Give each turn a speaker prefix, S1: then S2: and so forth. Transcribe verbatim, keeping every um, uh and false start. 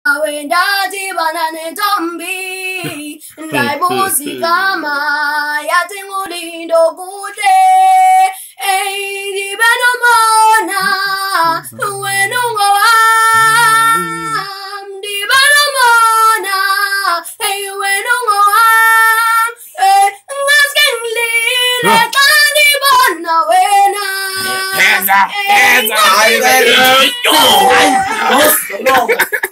S1: Wendaji banane tombi Ndaibusi kama Yati mulindo kute Ei di beno mona Wenungo am Di beno mona Ei wenungo am Ngasken lile Kandi bona wena
S2: Hands up, hands up.